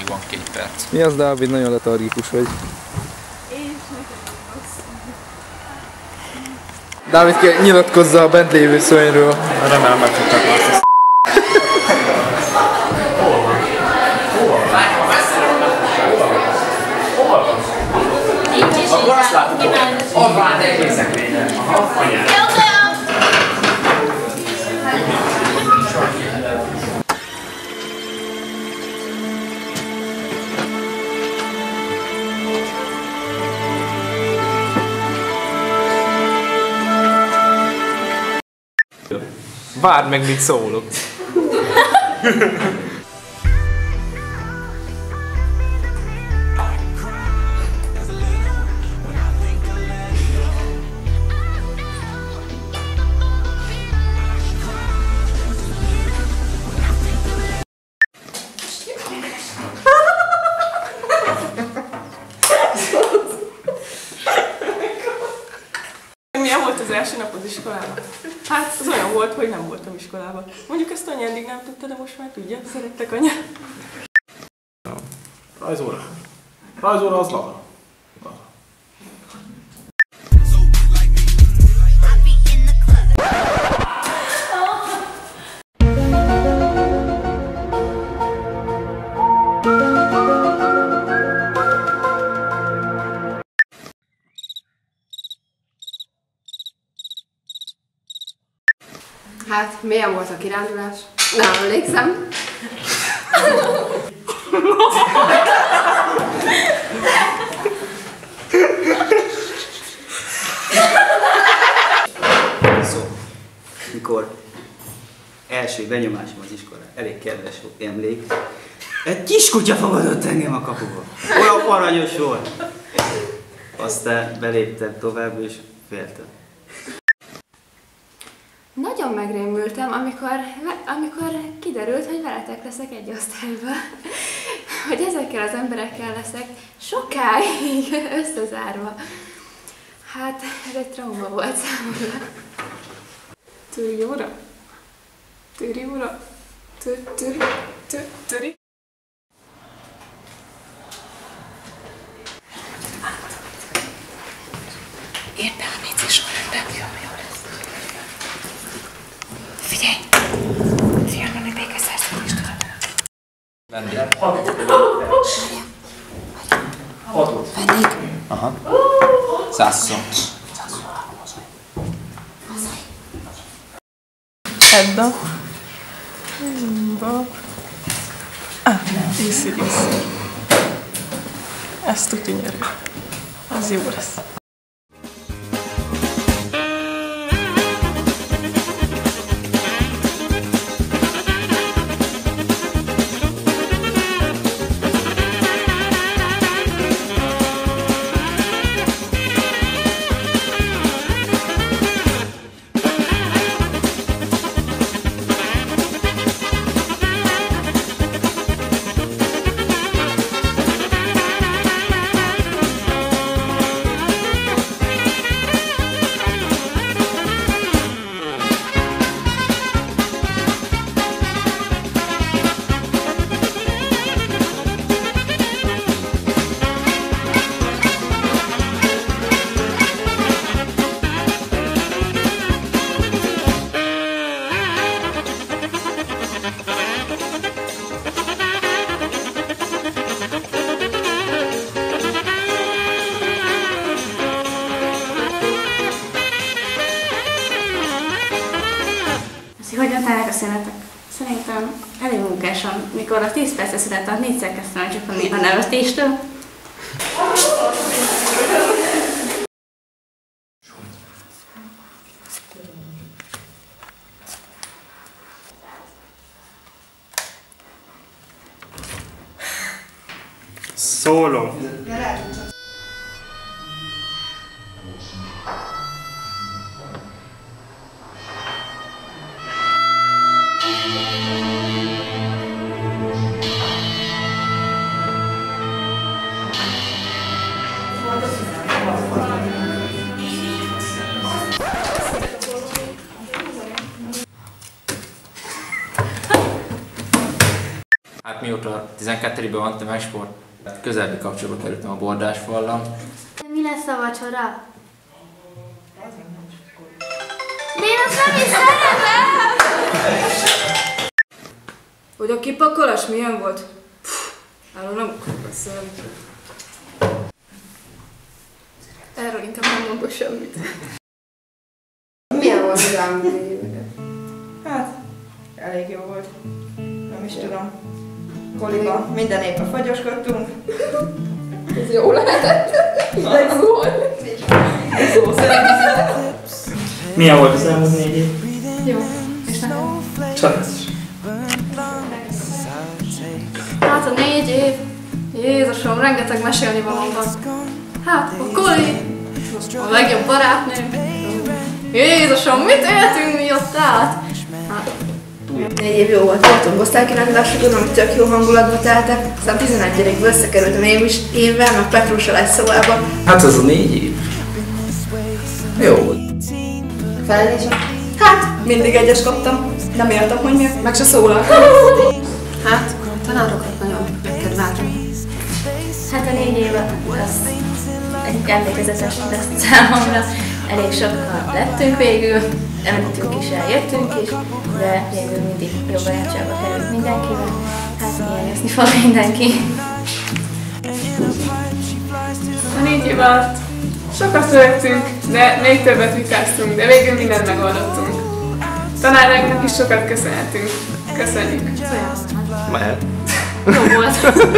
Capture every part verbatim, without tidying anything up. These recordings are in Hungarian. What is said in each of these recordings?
még van két perc. Mi az, Dávid? Nagyon letargikus vagy. És neked rossz. Dávid, nyilatkozza a bent lévő szörnyről. Remélem megfogták azt. Akkor azt láttuk, hogy ott van az egész szekrényen. Várd meg, mit szólok. Milyen volt az első napod iskolában? Hát az olyan volt, hogy nem voltam iskolában. Mondjuk ezt anya eddig nem tudta, de most már tudja. Szerettek anya. Rajzóra. Rajzóra az lava. Hát, milyen volt a kirándulás? Nem emlékszem. Szó, mikor első benyomásom az iskola, elég kedves emlék, egy kiskutya fogadott engem a kapuba. Olyan aranyos volt. Aztán beléptem tovább és féltem. Nagyon megrémültem, amikor, amikor kiderült, hogy veletek leszek egy osztályban. Hogy ezekkel az emberekkel leszek sokáig összezárva. Hát, ez egy trauma volt számomra. Töri óra? Töri óra? Töri? Töri? Érd be a négyzés sorrendbe. Jó, jó lesz. Figyelj! Figyelj, meg békeszerződést tudod. Venni. Hatot. Vennék? Aha. Százszor. Edda. Ba. Ah, iszi, iszi. Ezt tuti nyerő. Az jó lesz. Hogyan találják a szünetek? Szerintem elég munkásan, mikor a tíz perces szünet alatt négyszer kezdtem el csukani a nevetéstől. Szóló. Hát mióta tizenkettőben van tömegsport, közelbbi kapcsolatba kerültem a bordásfallal. Mi lesz a vacsora? Én azt nem is szeretem! Hogy a kipakolás milyen volt? Erről nem akarok beszélni. Erről inkább nem mondok semmit. Milyen volt az elmúlt négy éveket? Hát, elég jó volt. Nem is tudom. Koliba minden éppen fagyoskodtunk. Ez jó lehetett. Hideg volt. Szó szerint. Milyen volt az elmúlt négy év? Jó, és nekem? Család. Hát a négy év. Jézusom, rengeteg mesélni valóban van. Hát, a Koli, a legjobb barátnő. Jézusom, mit éltünk mi ott át? Hát, Négy év jó volt, voltunk osztálykirándulásokon, amik tök jó hangulatba teltek. Aztán tizenegyedikben összekerültem én is évvel, meg Petrussal egy szobában. Hát az a négy év. Jó volt. Felelések? Hát, mindig egyes kaptam. Nem értem, hogy miért, meg se szólaltam. hát, a tanárokat nagyon megkedveltem. Hát a négy év az egy emlékezetes lesz számomra. Elég sokkal lettünk végül, elmentünk is, eljöttünk is, de végül mindig jó barátságba került mindenkivel. Hát hiányozni fog mindenki. A négy év alatt sokat szerettünk, de még többet vitáztunk, de végül mindent megoldottunk. Tanárainknak is sokat köszönhetünk. Köszönjük. Mehet. Jó volt.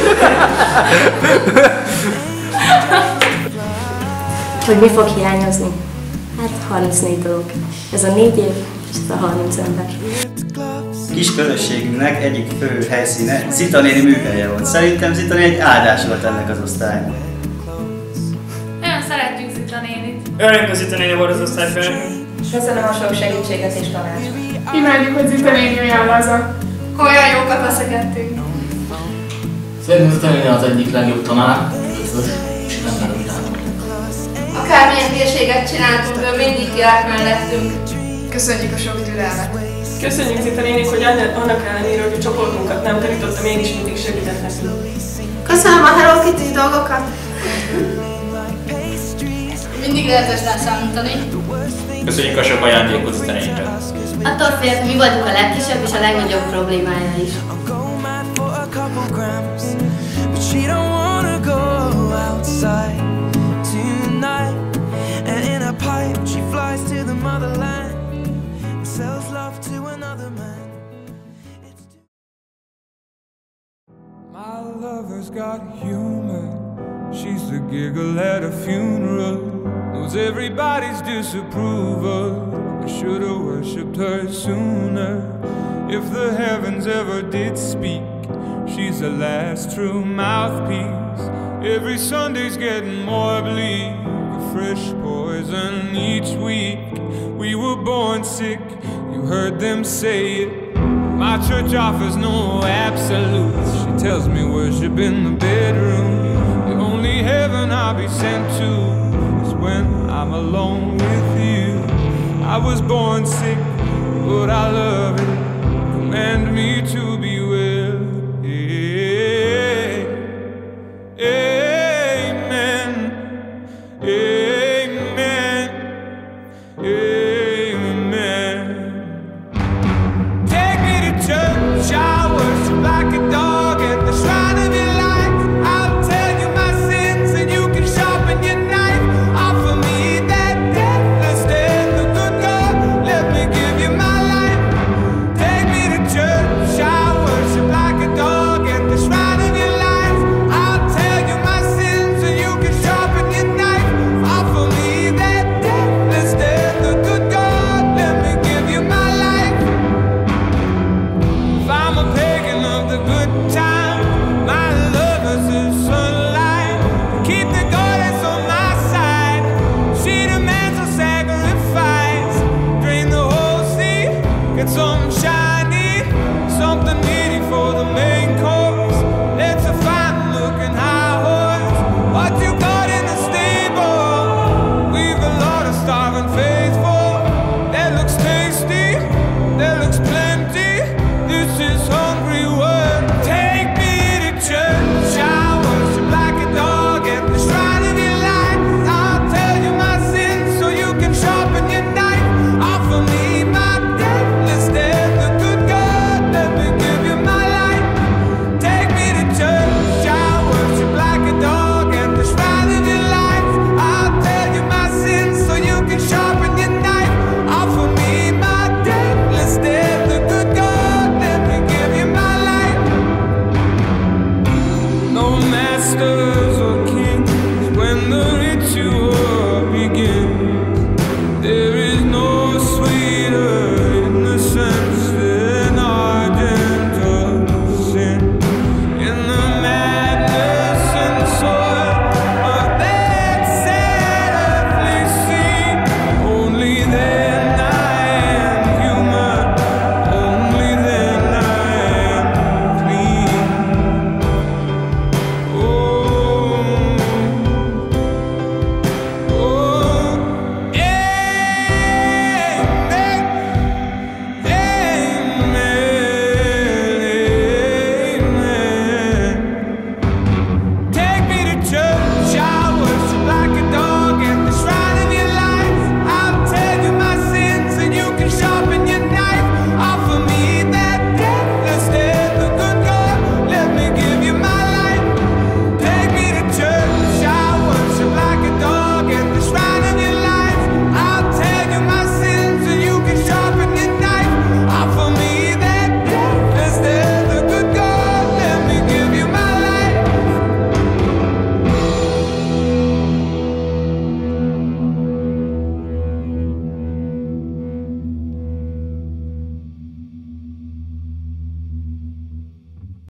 Hogy mi fog hiányozni? Hát harmincnégy dolog. Ez a négy év, és ez a harminc ember. Kis közösségünknek egyik fő helyszíne Zita néni műhelye volt. Szerintem Zita néni egy áldás volt ennek az osztálynak. Nagyon szeretjük Zita nénit. Örülünk, hogy Zita néni volt az osztályfőnök. Köszönöm a sok segítséget és tanácsot. Imádjuk, hogy Zita néni olyan laza. Olyan jókat veszekedtünk. Szerintem Zita néni az egyik legjobb tanár, ötvös, és nem merül Akármilyen hírséget csináltunk, ő mindig kiállt mellettünk. Köszönjük a sok türelmet. Köszönjük Zita nénik, hogy annak ellenére, hogy a csoportunkat nem tanítottam, én is mindig segített nekünk. Köszönöm a Hello Kitty dolgokat. Mindig lehet rá számítani. Köszönjük a sok ajándékot Zita nénire. Attól félt, mi vagyunk a legkisebb és a legnagyobb problémája is. And in a pipe she flies to the motherland and sells love to another man. My lover's got humor. She's the giggle at a funeral. Knows everybody's disapproval. I should have worshipped her sooner. If the heavens ever did speak, she's the last true mouthpiece. Every Sunday's getting more bleak. Fresh poison each week. We were born sick, you heard them say it. My church offers no absolutes. She tells me worship in the bedroom. The only heaven I'll be sent to is when I'm alone with you. I was born sick, but I love it. Command me to be well. Yeah. Amen. Amen. Amen. Take me to church, I worship like a dog at the shrine of your life. I'll tell you my sins and you can sharpen your knife. Offer me that deathless death, the good God, let me give you my life. Take me to church, I sister.